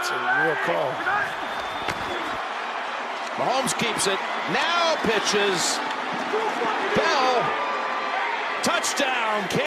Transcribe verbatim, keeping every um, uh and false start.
It's a real call. Mahomes keeps it. Now pitches. Bell. Touchdown.